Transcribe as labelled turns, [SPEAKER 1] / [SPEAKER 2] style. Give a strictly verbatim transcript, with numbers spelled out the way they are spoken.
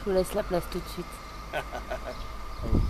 [SPEAKER 1] Je vous laisse la place tout de suite.